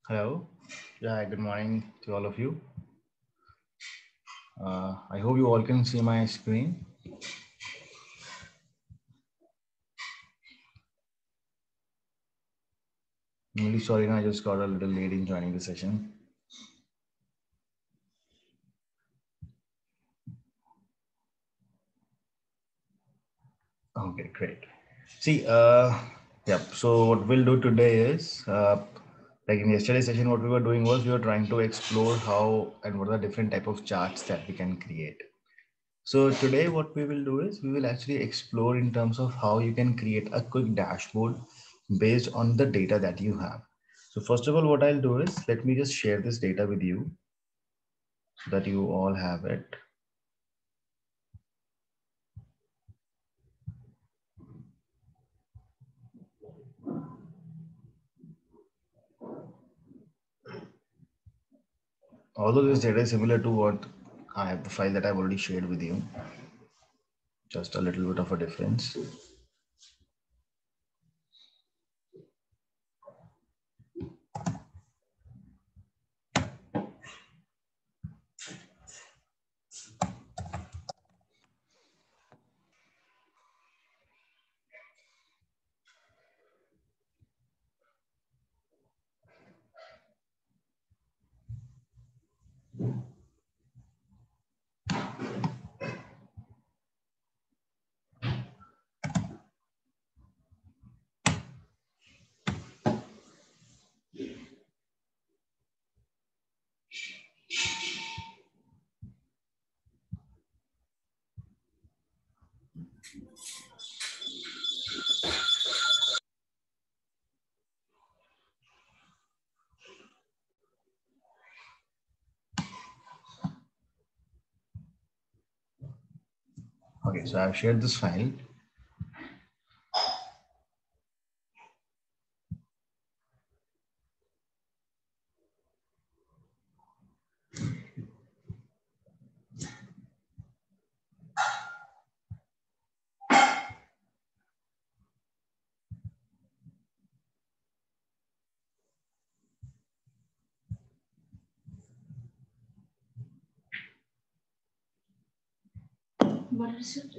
Hello. Yeah, good morning to all of you. I hope you all can see my screen. I'm really sorry, I just got a little late in joining the session. Okay, great. See, yep. So what we'll do today is, like in yesterday's session, what we were doing was we were trying to explore how and what are the different type of charts that we can create. So today, what we will do is we will actually explore in terms of how you can create a quick dashboard based on the data that you have. So first of all, what I'll do is let me just share this data with you so that you all have it. Although this data is similar to what I have, the file that I've already shared with you, just a little bit of a difference. Okay, so I've shared this file. What is it?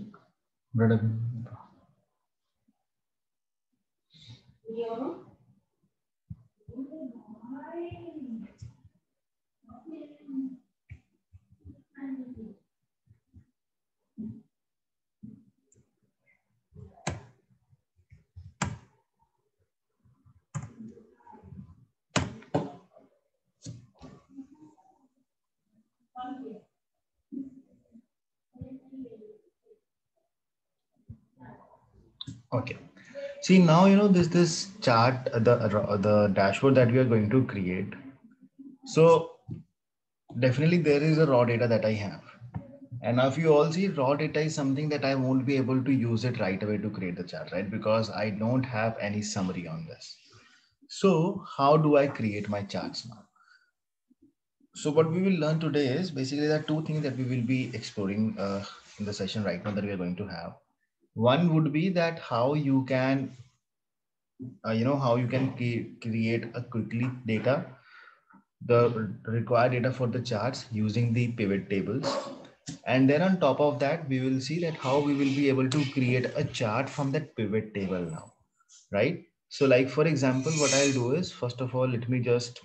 Okay. See now this chart the dashboard that we are going to create. So definitely there is a raw data that I have. And now if you all see raw data is something that I won't be able to use it right away to create the chart, right? Because I don't have any summary on this. So how do I create my charts now? So what we will learn today is basically there are two things that we will be exploring in the session right now that we are going to have. One would be that how you can, how you can create a quickly data, the required data for the charts using the pivot tables. And then on top of that, we will see that how we will be able to create a chart from that pivot table now, right? So like, for example, what I'll do is, first of all, let me just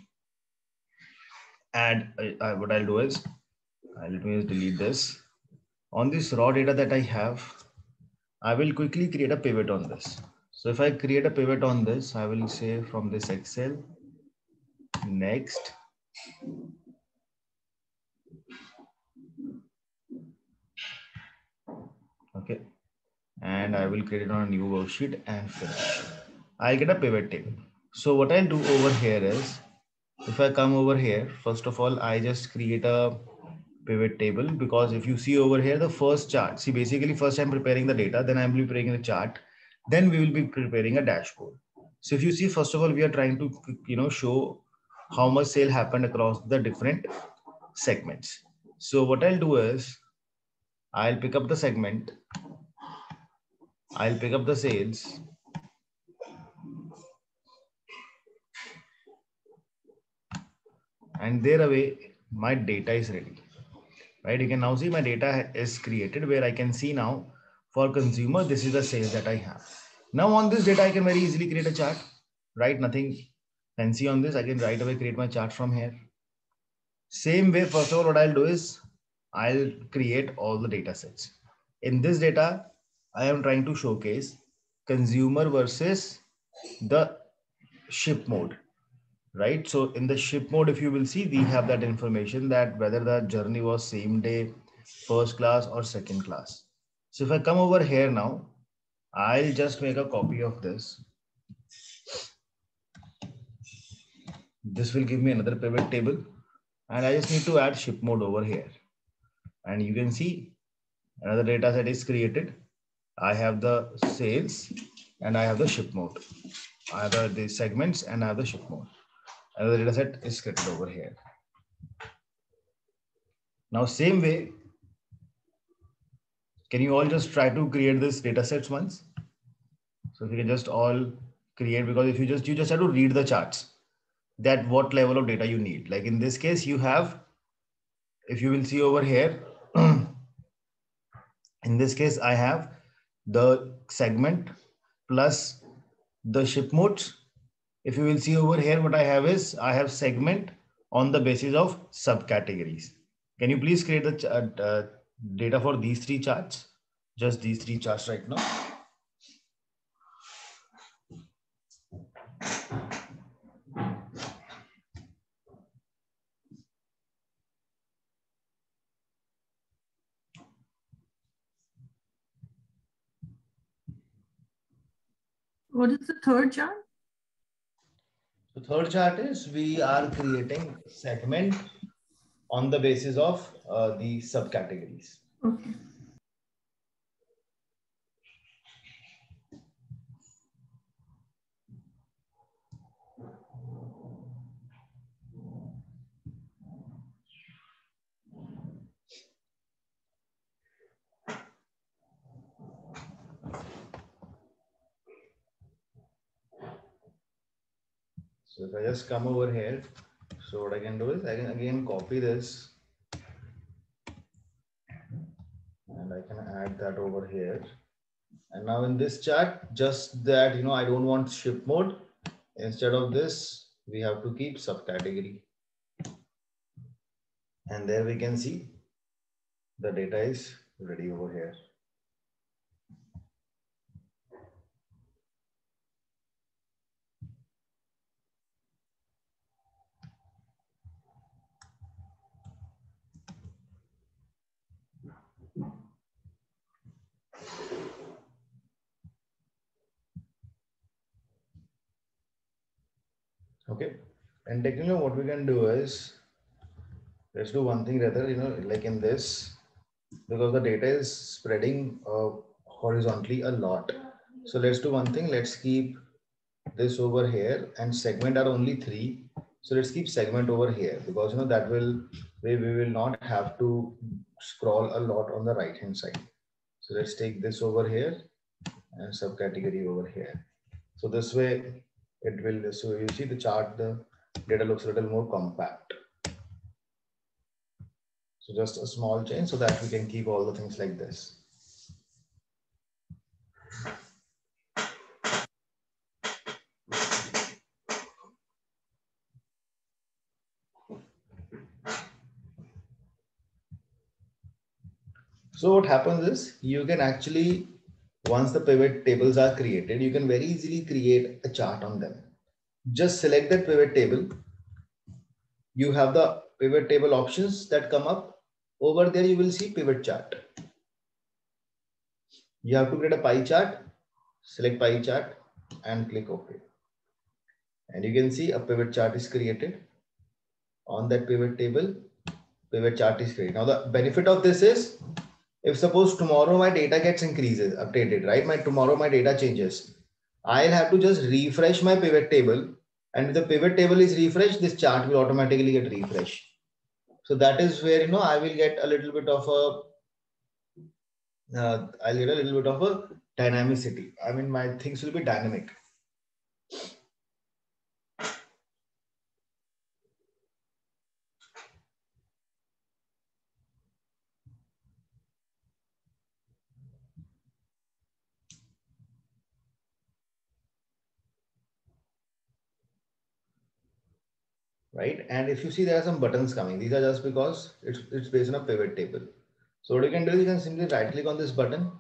add, what I'll do is, let me just delete this. On this raw data that I have, I will quickly create a pivot on this. So if I create a pivot on this, I will say from this Excel, next. Okay. And I will create it on a new worksheet and finish. I'll get a pivot table. So what I'll do over here is, if I come over here, first of all, I just create a pivot table, because if you see over here, the first chart, see basically first I'm preparing the data, then I'm preparing the chart, then we will be preparing a dashboard. So if you see, first of all, we are trying to, show how much sale happened across the different segments. So what I'll do is, I'll pick up the segment, I'll pick up the sales, and there away my data is ready, right? You can now see my data is created where I can see now for consumer, this is the sales that I have. Now on this data, I can very easily create a chart, right? Nothing fancy on this. I can right away create my chart from here. Same way, first of all, what I'll do is I'll create all the data sets. In this data, I am trying to showcase consumer versus the ship mode, right? So in the ship mode, if you will see, we have that information that whether the journey was same day, first class or second class. So if I come over here now, I'll just make a copy of this. This will give me another pivot table and I just need to add ship mode over here. And you can see another data set is created. I have the sales and I have the ship mode. I have the segments and I have the ship mode. Another data set is created over here. Now, same way, can you all just try to create this data sets once? So if you can just all create, because if you just have to read the charts, that what level of data you need. Like in this case, you have, if you will see over here, in this case, I have the segment plus the ship modes. If you will see over here, what I have is I have segment on the basis of subcategories. Can you please create the data for these three charts? Just these three charts right now. What is the third chart? The third chart is we are creating segment on the basis of the subcategories. Okay. So if I just come over here, so what I can do is I can again copy this and I can add that over here. And now in this chart, just that, I don't want ship mode. Instead of this, we have to keep subcategory. And there we can see the data is ready over here. Okay. And technically what we can do is, let's do one thing rather, like in this, because the data is spreading horizontally a lot. So let's do one thing. Let's keep this over here and segment are only 3. So let's keep segment over here because that will we will not have to scroll a lot on the right hand side. So let's take this over here and subcategory over here. So this way it will, so you see the chart, the data looks a little more compact. So just a small change so that we can keep all the things like this. So what happens is you can actually, once the pivot tables are created, you can very easily create a chart on them. Just select that pivot table. You have the pivot table options that come up. Over there, you will see pivot chart. You have to create a pie chart, select pie chart and click OK. And you can see a pivot chart is created. On that pivot table, pivot chart is created. Now the benefit of this is, if suppose tomorrow my data gets updated, right? Tomorrow my data changes. I'll have to just refresh my pivot table. And if the pivot table is refreshed, this chart will automatically get refreshed. So that is where, I will get a little bit of I'll get a little bit of a dynamicity. I mean, my things will be dynamic. right? And if you see there are some buttons coming, these are just because it's based on a pivot table. So what you can do is you can simply right click on this button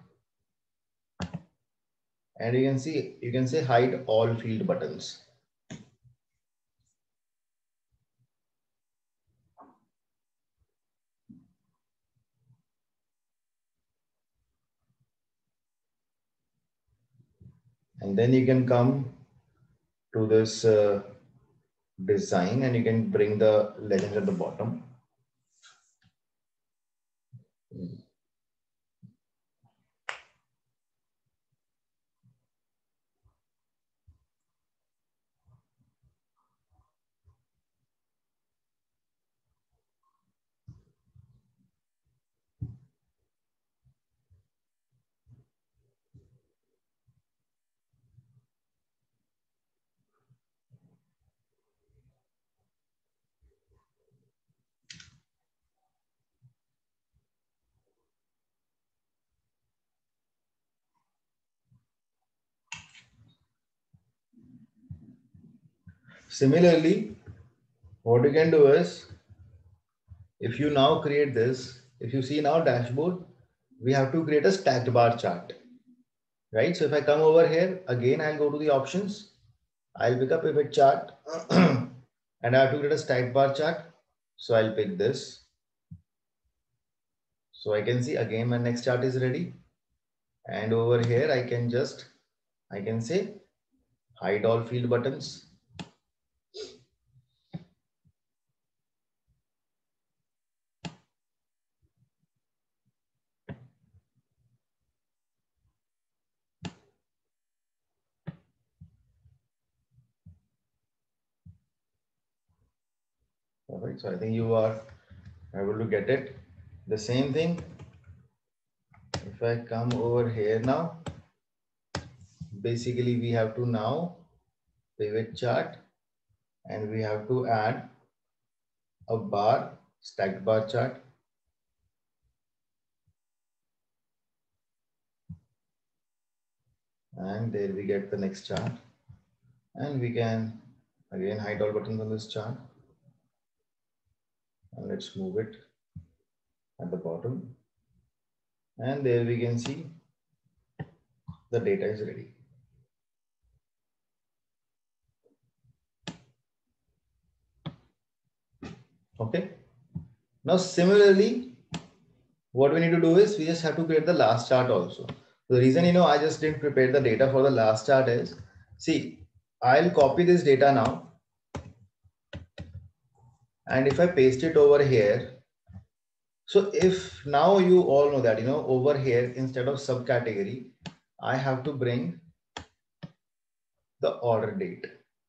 and you can see, you can say hide all field buttons. And then you can come to this design and you can bring the legends at the bottom. Similarly, what you can do is, if you now create this, if you see now dashboard, we have to create a stacked bar chart, right? So if I come over here, again, I'll go to the options. I'll pick up pivot chart and I have to create a stacked bar chart. So I'll pick this. So I can see again, my next chart is ready. And over here, I can say hide all field buttons. Perfect. So I think you are able to get it. The same thing. If I come over here now, basically we have to now pivot chart and we have to add a bar, stacked bar chart. And there we get the next chart. And we can again hide all buttons on this chart. And let's move it at the bottom. And there we can see the data is ready. Okay. Now, similarly, what we need to do is we just have to create the last chart also. The reason, I just didn't prepare the data for the last chart is, see, I'll copy this data now. And if I paste it over here, so if now you all know that, over here, instead of subcategory, I have to bring the order date.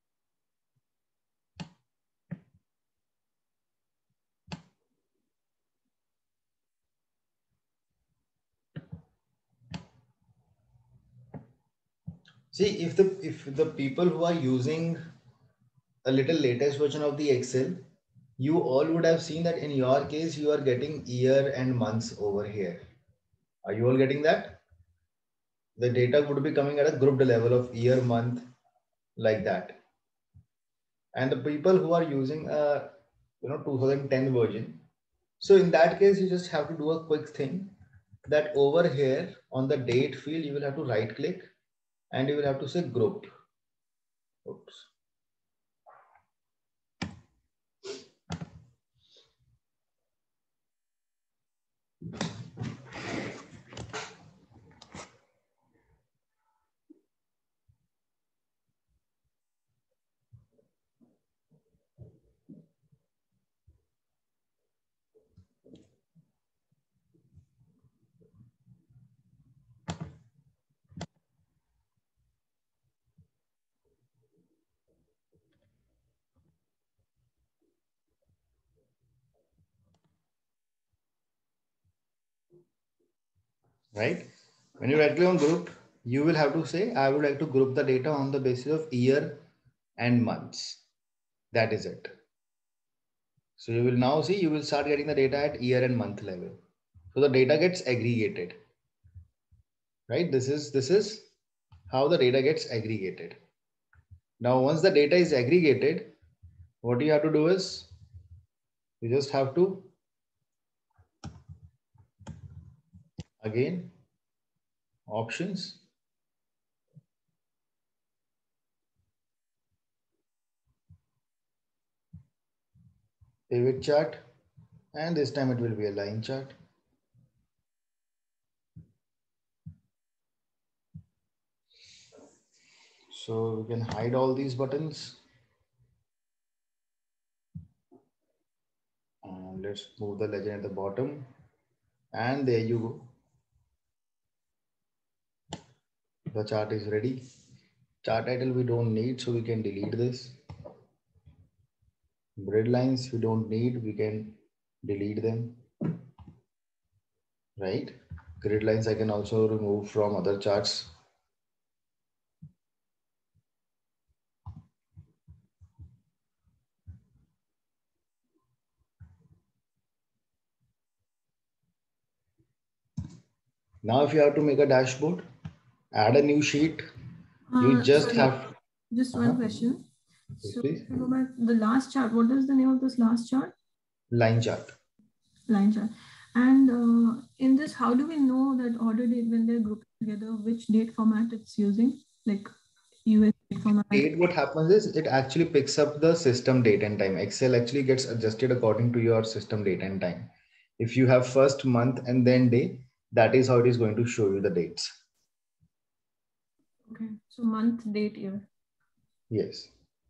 See, if the people who are using a little latest version of the Excel, you all would have seen that in your case, you are getting year and months over here. Are you all getting that? The data would be coming at a grouped level of year, month, like that. And the people who are using 2010 version, so in that case, you just have to do a quick thing that over here on the date field, you will have to right click and you will have to say group. Oops. Right? When you right click on group, you will have to say, I would like to group the data on the basis of year and months. That is it. So you will now see, you will start getting the data at year and month level. So the data gets aggregated, right? This is how the data gets aggregated. Now, once the data is aggregated, what you have to do is you just have to again options, pivot chart, and this time it will be a line chart. So we can hide all these buttons. And let's move the legend at the bottom. And there you go. The chart is ready. Chart title we don't need, so we can delete this. Grid lines we don't need, we can delete them. Right? Grid lines I can also remove from other charts. Now, if you have to make a dashboard, add a new sheet, you just have. Just one question. Yes, So, please. go back the last chart. What is the name of this last chart? Line chart. Line chart. And in this, how do we know that order date when they're grouped together, which date format it's using? Like US date format. Date, what happens is it actually picks up the system date and time. Excel actually gets adjusted according to your system date and time. If you have first month and then day, that is how it is going to show you the dates. Okay, so month, date, year. Yes.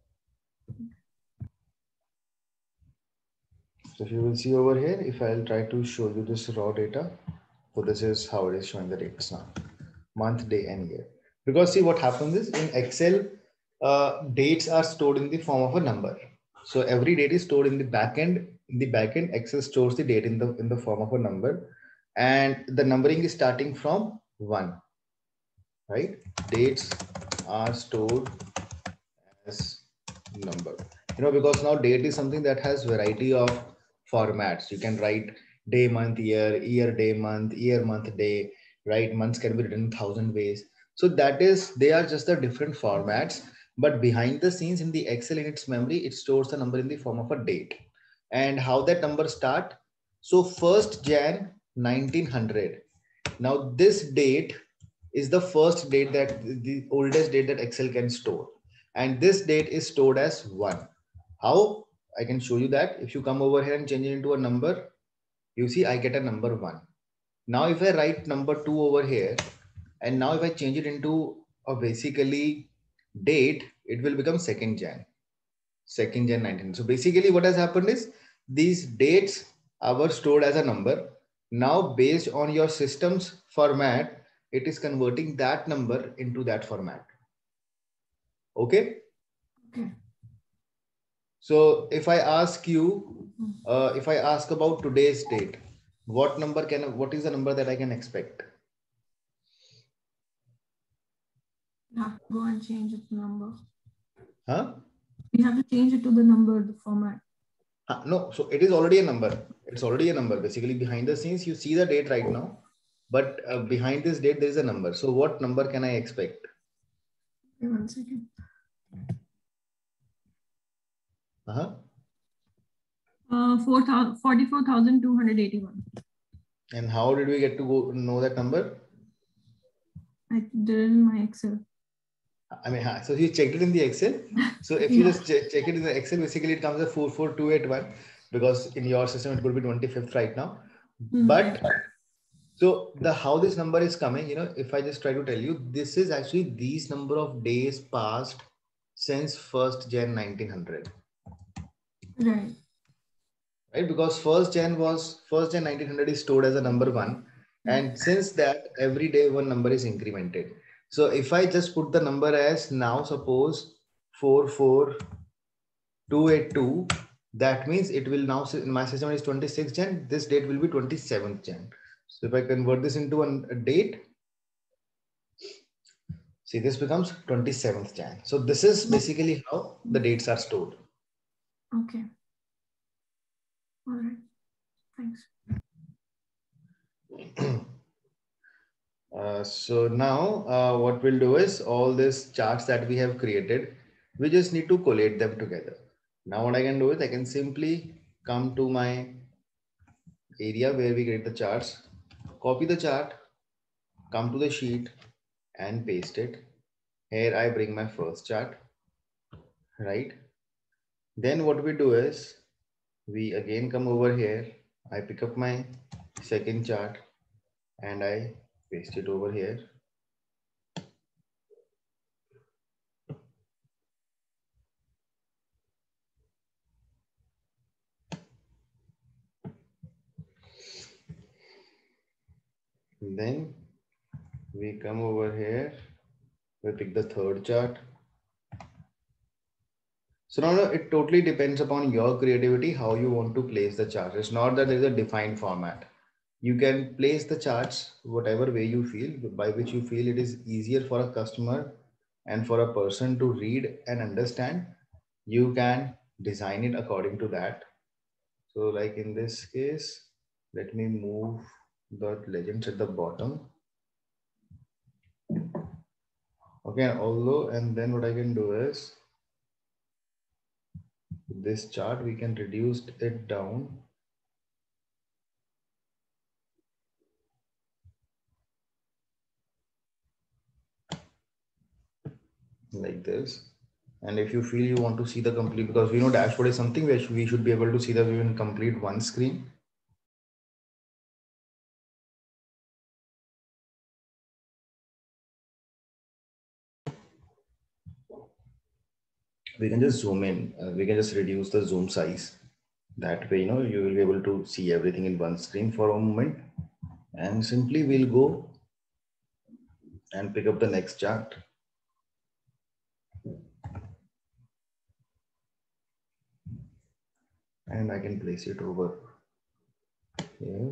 So if you will see over here, if I'll try to show you this raw data, so this is how it is showing the dates now, month, day, and year. Because see what happens is in Excel, dates are stored in the form of a number. So every date is stored in the backend. In the backend, Excel stores the date in the form of a number, and the numbering is starting from 1. Right? Dates are stored as number. Because now date is something that has variety of formats. You can write day, month, year, year, day, month, year, month, day, right? Months can be written 1,000 ways. So they are just the different formats, but behind the scenes in the Excel in its memory, it stores the number in the form of a date. And how that number start? So 1st Jan 1900. Now this date is the first date, that the oldest date that Excel can store. And this date is stored as 1. How? I can show you that. If you come over here and change it into a number, you see I get a number 1. Now if I write number 2 over here, and now if I change it into a basically date, it will become 2nd Jan. 2nd Jan 19. So basically what has happened is these dates are stored as a number. Now based on your system's format, it is converting that number into that format. Okay. Okay. So if I ask you, if I ask about today's date, what is the number that I can expect? You have to go and change it to number. Huh? We have to change it to the number, the format. No, so it is already a number. It's already a number. Basically, behind the scenes, you see the date right now, but behind this date, there is a number. So what number can I expect? Okay, 1 second. 44,281. And how did we get to go know that number? I did it in my Excel. I mean, so you checked it in the Excel. So if you just check it in the Excel, basically it comes as 44281, because in your system it could be 25th right now. But so how this number is coming, if I just try to tell you, this is actually these number of days passed since 1st Jan 1900. Right. Right, because 1st Jan 1900 is stored as a number 1, and since that every day one number is incremented. So if I just put the number as now, suppose 44282, that means it will now, in my system is 26th Jan, this date will be 27th Jan. So if I convert this into a date, see, this becomes 27th Jan. So this is basically how the dates are stored. Okay. All right. Thanks. So now what we'll do is all these charts that we have created, we just need to collate them together. Now what I can do is I can simply come to my area where we create the charts, copy the chart, come to the sheet and paste it. Here I bring my first chart, right? Then what we do is we again come over here. I pick up my second chart and I paste it over here. Then we come over here, we pick the third chart. So now it totally depends upon your creativity, how you want to place the charts. It's not that there's a defined format. You can place the charts whatever way you feel, by which you feel it is easier for a customer and for a person to read and understand. You can design it according to that. So like in this case, let me move the legends at the bottom. Okay, and then what I can do is this chart, we can reduce it down like this. And if you feel you want to see the complete, because we know dashboard is something which we should be able to see the view in complete one screen. We can just zoom in. We can just reduce the zoom size. That way, you will be able to see everything in one screen for a moment. And simply we'll go and pick up the next chart. And I can place it over here.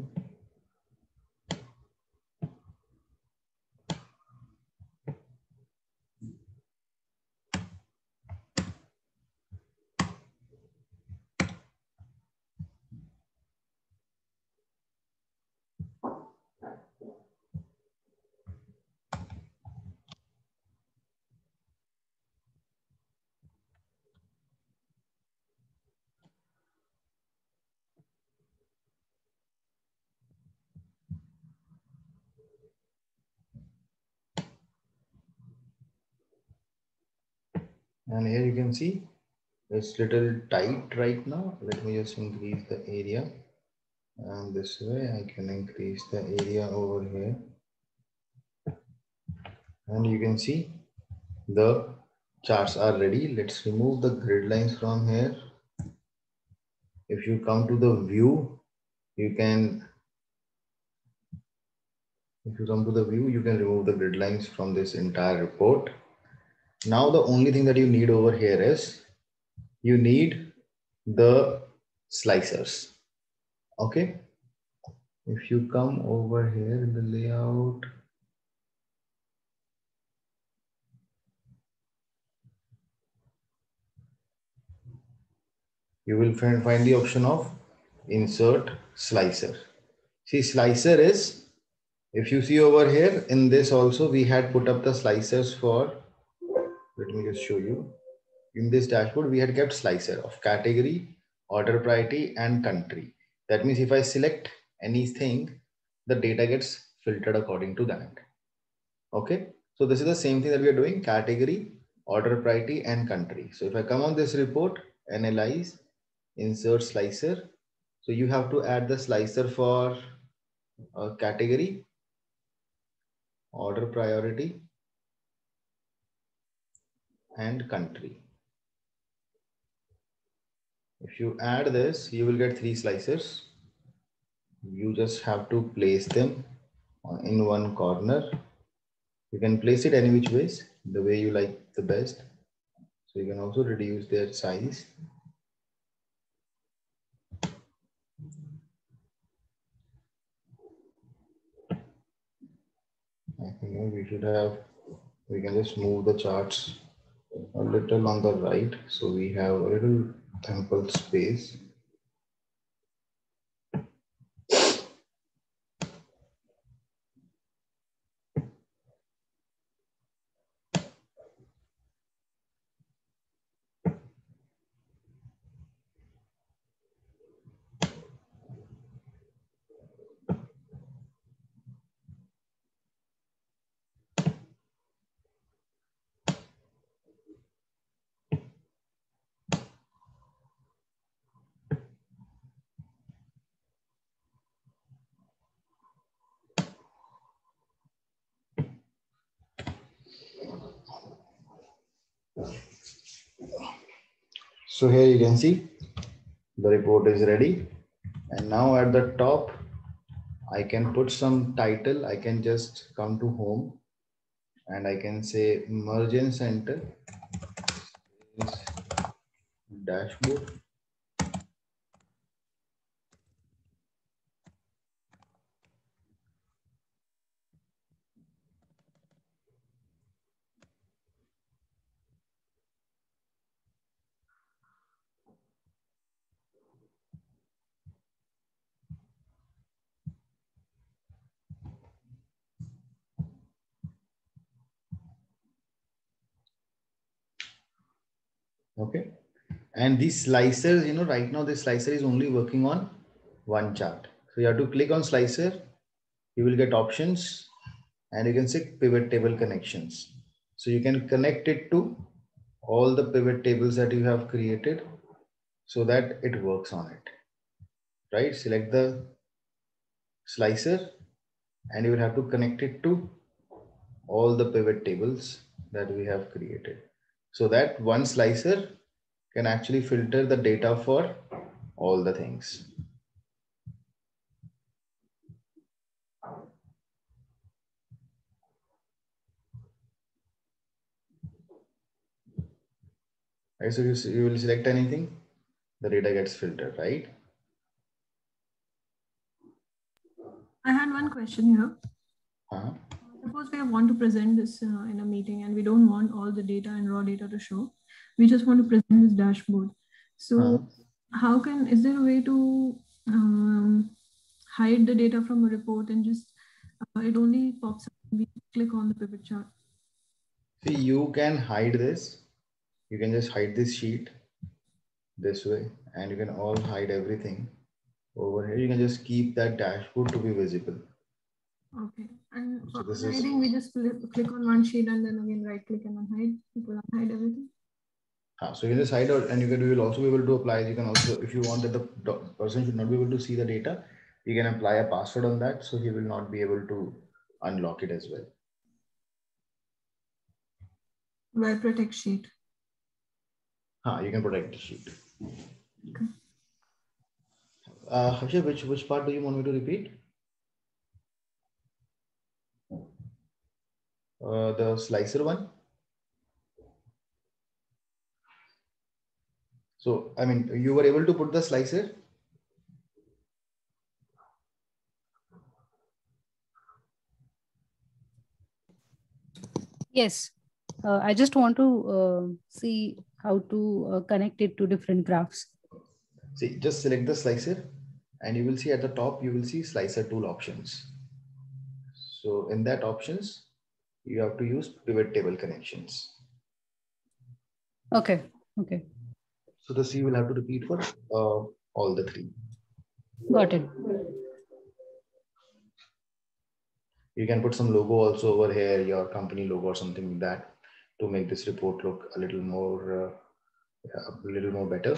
And here you can see it's little tight right now. Let me just increase the area. And this way I can increase the area over here. And you can see the charts are ready. Let's remove the grid lines from here. If you come to the view, you can remove the grid lines from this entire report. Now the only thing that you need over here is you need the slicers. Okay. If you come over here in the layout, you will find the option of insert slicer. See, slicer is, if you see over here in this also, we had put up the slicers for, let me just show you. In this dashboard, we had kept slicer of category, order priority, and country. That means if I select anything, the data gets filtered according to that. Okay. So this is the same thing that we are doing: category, order priority, and country. So if I come on this report, analyze, insert slicer. So you have to add the slicer for category, order priority, and country. If you add this, you will get 3 slicers. You just have to place them in one corner. You can place it any which ways, the way you like the best. So you can also reduce their size. I think we can just move the charts a little on the right. So we have a little ample space. So here you can see the report is ready. And now at the top, I can put some title. I can just come to home and I can say Mergent Center dashboard. Okay. And these slicers, right now this slicer is only working on one chart. So you have to click on slicer, you will get options and you can see pivot table connections. So you can connect it to all the pivot tables that you have created so that it works on it, right? Select the slicer and you will have to connect it to all the pivot tables that we have created so that one slicer can actually filter the data for all the things. Right, so you will select anything, the data gets filtered, right? I had one question here. Uh-huh. Suppose we want to present this in a meeting and we don't want all the data and raw data to show. We just want to present this dashboard. So is there a way to hide the data from a report and just it only pops up when we click on the pivot chart? See, you can hide this. You can just hide this sheet this way and you can all hide everything over here. You can just keep that dashboard to be visible. Okay. And so for hiding, we just click on one sheet and then again right click and unhide. It will unhide everything. So you can just hide out and you will also be able to apply. You can also, if you want that the person should not be able to see the data, you can apply a password on that. So he will not be able to unlock it as well. By protect sheet. You can protect the sheet. Okay. Harsha, which part do you want me to repeat? The slicer one. So, I mean, you were able to put the slicer? Yes. I just want to see how to connect it to different graphs. See, just select the slicer and you will see at the top, you will see slicer tool options. So in that options, you have to use pivot table connections. Okay. Okay. So the C will have to repeat for all the three. Got it. You can put some logo also over here, your company logo or something like that to make this report look a little more better.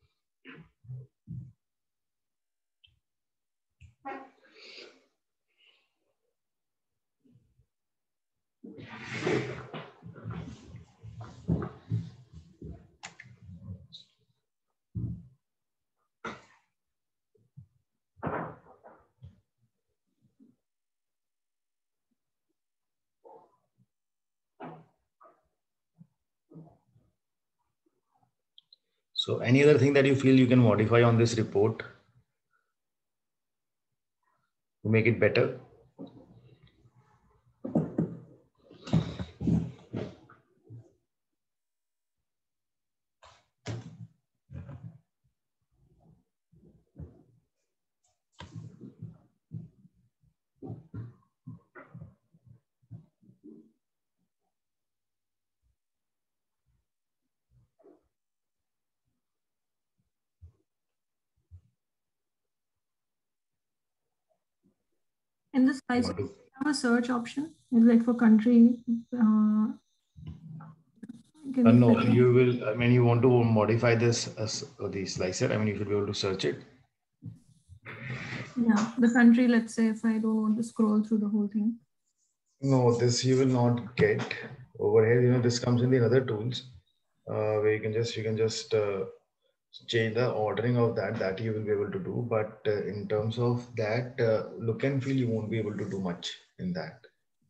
So any other thing that you feel you can modify on this report to make it better? In this slide, we have a search option. It's like for country. No, you will. I mean, you want to modify this as the slicer. I mean, you should be able to search it. Yeah, the country. Let's say if I don't want to scroll through the whole thing. No, this you will not get over here. This comes in the other tools where you can just change the ordering of that you will be able to do, but in terms of that look and feel, you won't be able to do much in that.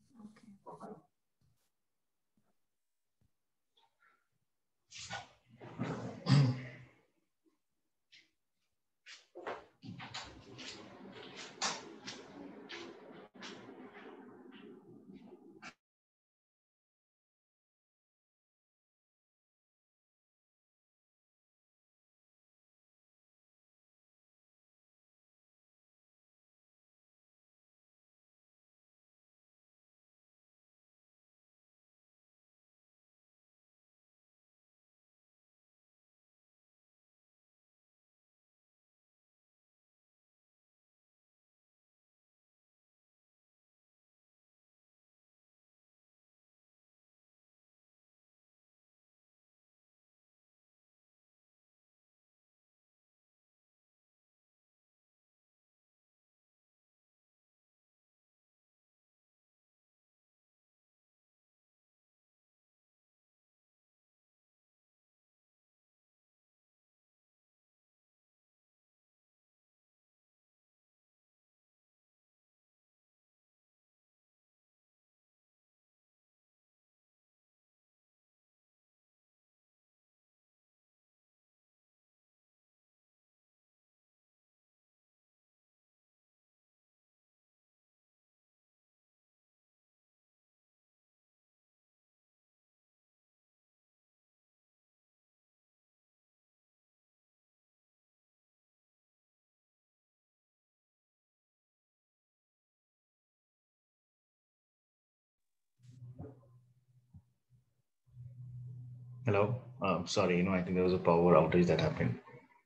Hello. Sorry, I think there was a power outage that happened.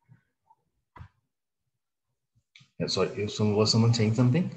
Yeah, sorry, was someone saying something?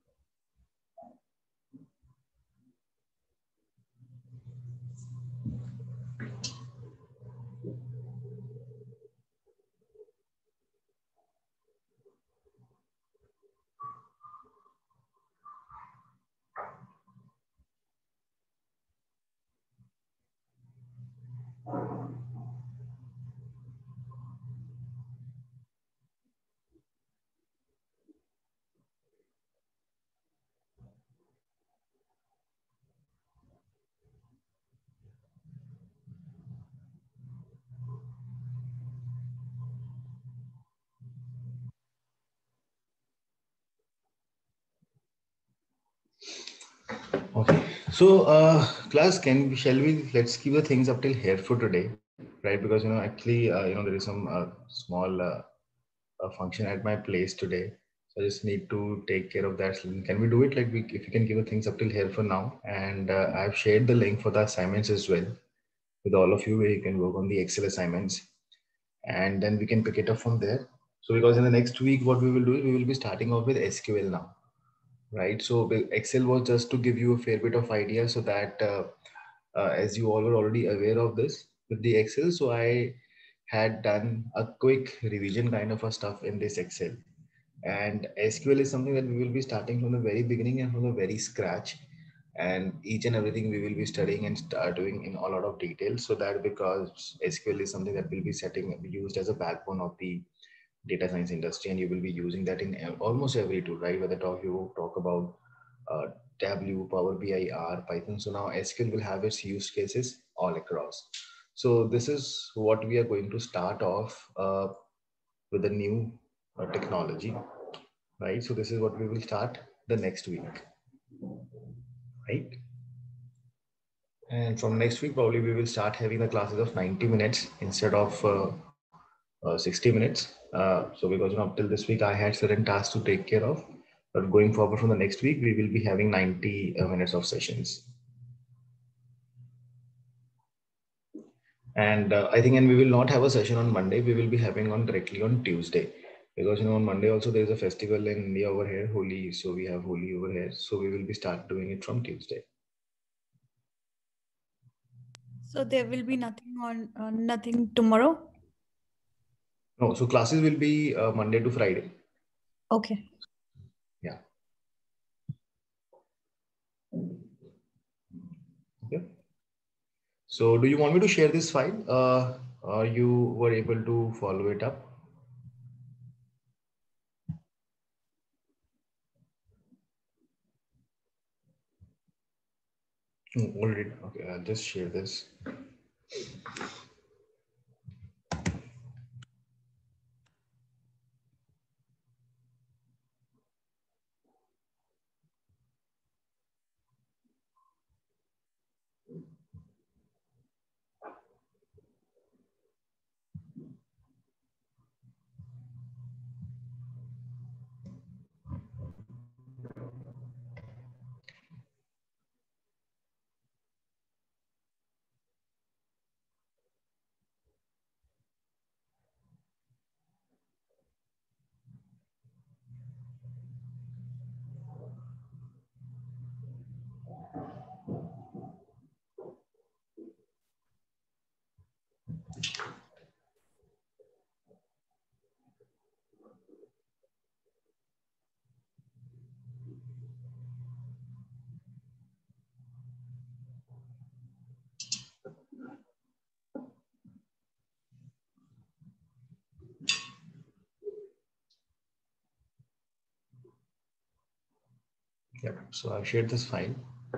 Okay, so class, let's keep the things up till here for today, right? Because actually there is some small function at my place today, so I just need to take care of that. So can we do it like if you can give the things up till here for now? And I've shared the link for the assignments as well with all of you, where you can work on the Excel assignments, and then we can pick it up from there. So because in the next week, what we will do is we will be starting off with SQL now, right? So Excel was just to give you a fair bit of idea, so that as you all were already aware of this with the Excel, so I had done a quick revision kind of a stuff in this Excel. And SQL is something that we will be starting from the very beginning and from the very scratch, and each and everything we will be studying and start doing in a lot of detail, so that because SQL is something that will be used as a backbone of the data science industry, and you will be using that in almost every tool, right? Whether you talk about Tableau, Power BI, R, Python. So now SQL will have its use cases all across. So this is what we are going to start off with the new technology, right? So this is what we will start the next week, right? And from next week, probably we will start having the classes of 90 minutes instead of 60 minutes. So because up till this week, I had certain tasks to take care of. But going forward from the next week, we will be having 90 minutes of sessions. And I think, and we will not have a session on Monday. We will be having on directly on Tuesday. Because on Monday also there is a festival in India over here, Holi. So we have Holi over here. So we will be start doing it from Tuesday. So there will be nothing on nothing tomorrow? No, so classes will be Monday to Friday. Okay. Yeah. Okay. So do you want me to share this file or you were able to follow it up? Already. Okay, I'll just share this. Yep. So I've shared this file.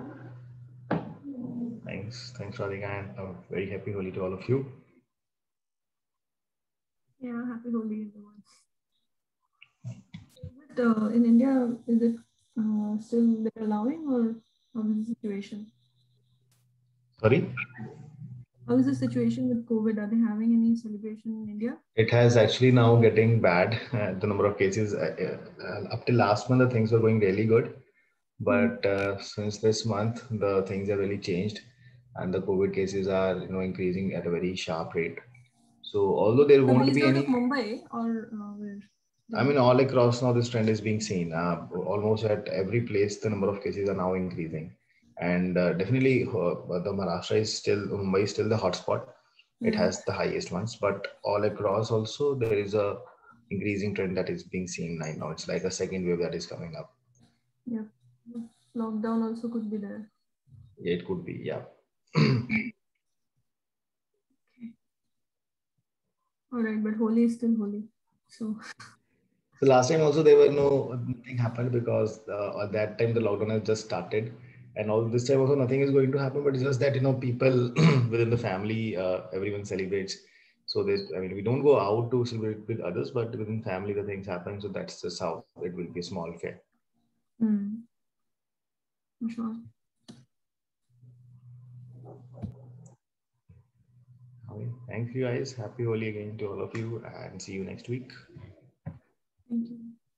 Thanks, Radhika, and a very happy Holi to all of you. Yeah, happy Holi, everyone. But in India, is it still they're allowing, or how is the situation? Sorry? How is the situation with COVID? Are they having any celebration in India? It has actually now getting bad. The number of cases up till last month, the things were going really good. But since this month, the things have really changed, and the COVID cases are increasing at a very sharp rate. So although there won't based be out any, of Mumbai or where? I mean, all across now this trend is being seen. Almost at every place, the number of cases are now increasing, and definitely the Maharashtra is still, Mumbai is still the hotspot. It has the highest ones, but all across also there is a increasing trend that is being seen right now. It's like a second wave that is coming up. Yeah, lockdown also could be there. Yeah, it could be. Yeah. Okay. All right, but Holi is still Holi. So last time also there were nothing happened because at that time the lockdown has just started, and all this time also nothing is going to happen. But it's just that people within the family, everyone celebrates. So we don't go out to celebrate with others, but within family the things happen. So that's just how it will be a small fair. Sure. Okay. Thank you guys. Happy Holi again to all of you, and see you next week. Thank you.